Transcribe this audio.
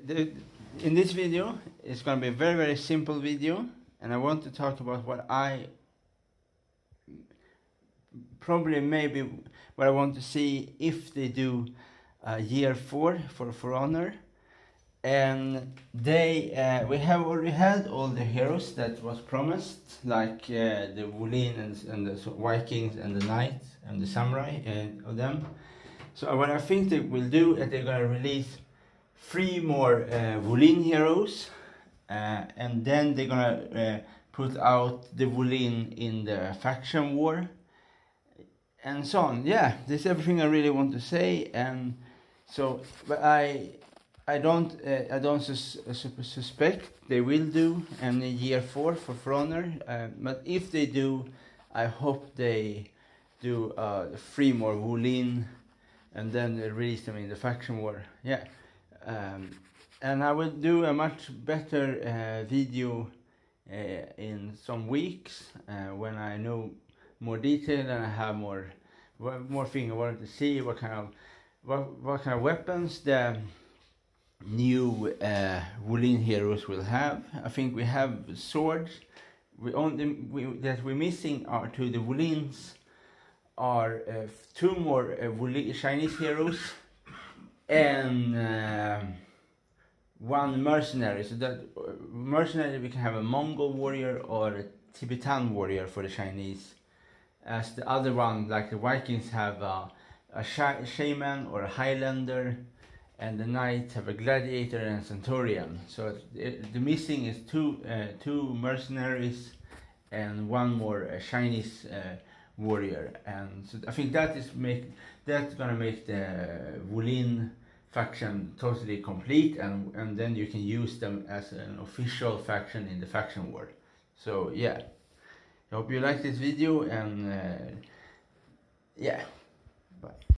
in this video, it's going to be a very, very simple video, and I want to talk about what I what I want to see if they do year 4 For Honor. And we have already had all the heroes that was promised, like the Wulin and the Vikings and the Knights and the Samurai of them. So what I think they will do is they're gonna release 3 more Wulin heroes, and then they're gonna put out the Wulin in the faction war, and so on. Yeah, this is everything I really want to say. And so, but I don't suspect they will do any year 4 For Honor, but if they do, I hope they do 3 more Wulin, and then they release them in the faction war. Yeah, and I will do a much better video in some weeks when I know more detail and I have more things I wanted to see. What kind of weapons the new Wulin heroes will have. I think we have swords. That we're missing are to the Wulins are 2 more Chinese heroes and 1 mercenary. So that mercenary, we can have a Mongol warrior or a Tibetan warrior for the Chinese, as the other one, like the Vikings, have a shaman or a Highlander, and the Knights have a gladiator and a centurion. So the missing is 2 mercenaries and 1 more Chinese warrior. And so I think that's gonna make the Wulin faction totally complete, and then you can use them as an official faction in the faction war. So yeah, I hope you like this video, and yeah, bye.